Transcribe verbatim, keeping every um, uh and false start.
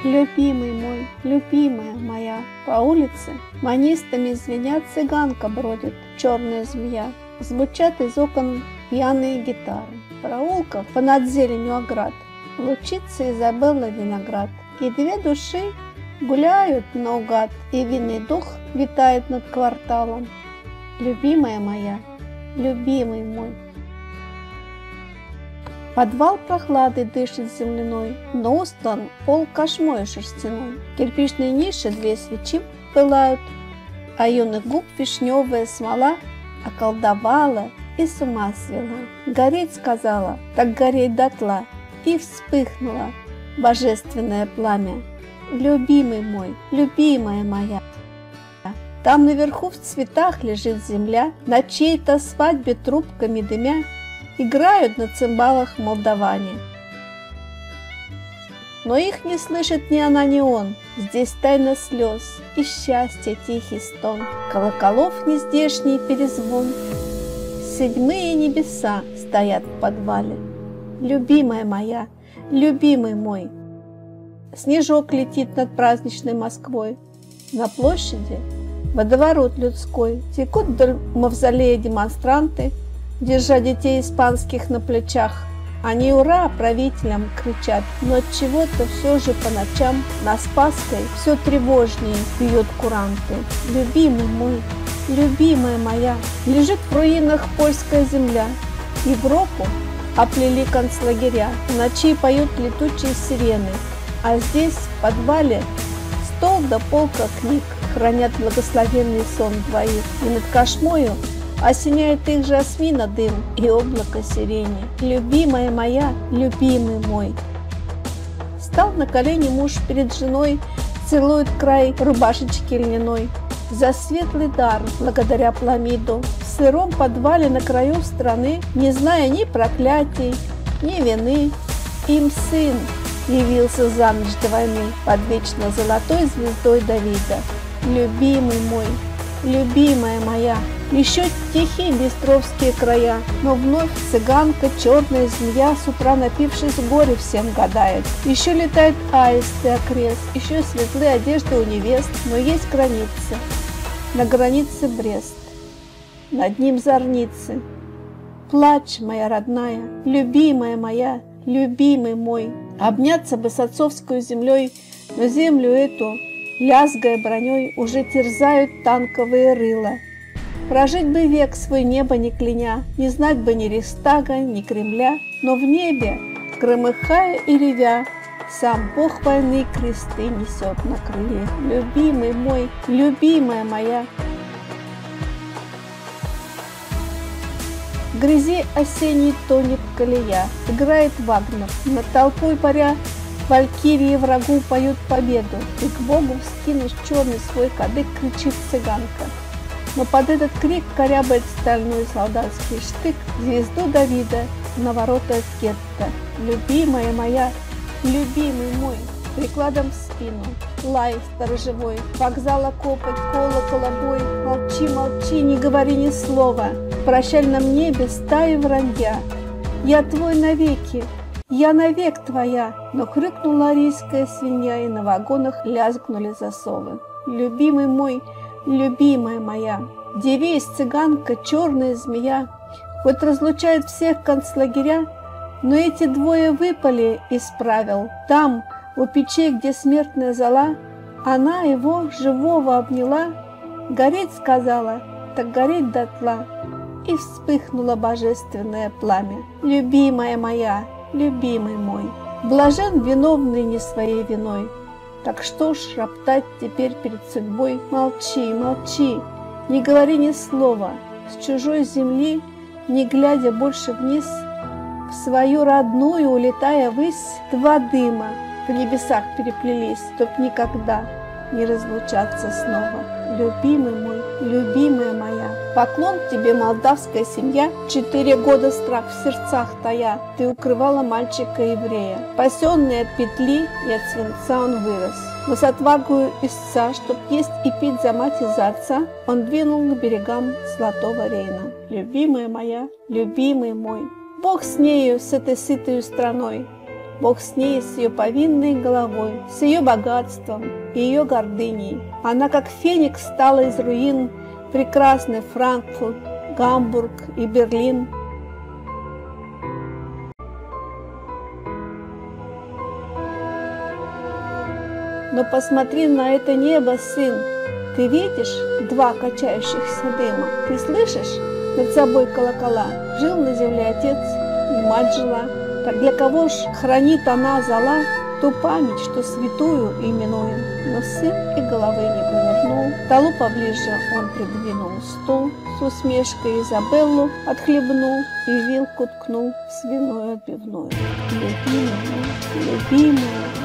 Любимый мой, любимая моя, по улице манистами звенят, цыганка бродит, черная змея. Звучат из окон пьяные гитары, проулков понад зеленью оград. Лучится Изабелла виноград, и две души гуляют наугад, и винный дух витает над кварталом. Любимая моя, любимый мой. Подвал прохлады дышит земляной, но устлан пол кошмой шерстяной. Кирпичные ниши две свечи пылают, а юных губ вишневая смола околдовала и с ума свела. Гореть сказала, так гореть дотла, и вспыхнуло божественное пламя. Любимый мой, любимая моя. Там наверху в цветах лежит земля, на чьей-то свадьбе трубками дымя играют на цимбалах молдаване. Но их не слышит ни она, ни он. Здесь тайна слез и счастья тихий стон, колоколов нездешний перезвон. Седьмые небеса стоят в подвале. Любимая моя, любимый мой. Снежок летит над праздничной Москвой. На площади водоворот людской. Текут вдоль мавзолея демонстранты, держа детей испанских на плечах. Они ура правителям кричат, но от чего-то все же по ночам на Спасской все тревожнее бьют куранты. Любимый мой, любимая моя, лежит в руинах польская земля. Европу оплели концлагеря, в ночи поют летучие сирены, а здесь в подвале стол да полка книг хранят благословенный сон двоих, и над кошмою осеняет их жасмина дым и облако сирени. Любимая моя, любимый мой. Стал на колени муж перед женой, целует край рубашечки льняной. За светлый дар, благодаря Пламиду, в сыром подвале на краю страны, не зная ни проклятий, ни вины, им сын явился за ночь до войны под вечно золотой звездой Давида. Любимый мой, любимая моя. Еще тихие бестровские края, но вновь цыганка, черная змея, с утра напившись горе всем гадает. Еще летает аист и окрест, еще светлые одежды у невест, но есть границы. На границе Брест, над ним зорницы. Плачь, моя родная, любимая моя, любимый мой. Обняться бы с отцовской землей, но землю эту, лязгая броней, уже терзают танковые рыла. Прожить бы век свой небо не кляня, не знать бы ни Рейхстага, ни Кремля, но в небе, громыхая и ревя, сам Бог войны кресты несет на крыле. Любимый мой, любимая моя. В грязи осенней тонет колея, играет Вагнер, над толпой паря валькирии врагу поют победу, и к Богу вскинув черный свой кадык, кричит цыганка. Но под этот крик корябает стальной солдатский штык звезду Давида на воротах гетто. Любимая моя, любимый мой, прикладом в спину, лай сторожевой, вокзала копоть, колокола бой. Молчи, молчи, не говори ни слова, в прощальном небе стаи вранья. Я твой навеки, я навек твоя. Но хрюкнула арийская свинья, и на вагонах лязгнули засовы. Любимый мой, любимая моя, девись, цыганка, черная змея, хоть разлучают всех концлагеря, но эти двое выпали из правил. Там, у печей, где смертная зола, она его живого обняла, гореть сказала, так гореть дотла, и вспыхнуло божественное пламя. Любимая моя, любимый мой, блажен виновный не своей виной. Так что ж роптать теперь перед судьбой? Молчи, молчи, не говори ни слова, с чужой земли, не глядя больше вниз, в свою родную улетая ввысь, два дыма в небесах переплелись, чтоб никогда не разлучаться снова. Любимый мой, любимая моя, поклон тебе, молдавская семья, четыре года страх в сердцах тая, ты укрывала мальчика-еврея. Спасенный от петли и от свинца он вырос, но с отвагою истца, чтоб есть и пить за мать и за отца, он двинул к берегам Золотого Рейна. Любимая моя, любимый мой, Бог с нею, с этой сытою страной, Бог с ней, с ее повинной головой, с ее богатством и ее гордыней. Она, как феникс, стала из руин прекрасный Франкфурт, Гамбург и Берлин. Но посмотри на это небо, сын. Ты видишь два качающихся дыма? Ты слышишь над собой колокола? Жил на земле отец, и мать жила. Так для кого ж хранит она зола ту память, что святую именуем? Но сын и головы не повернул. К столу поближе он придвинул стул, с усмешкой Изабеллу отхлебнул и вилку ткнул в свиную отбивную. Любимая, любимая,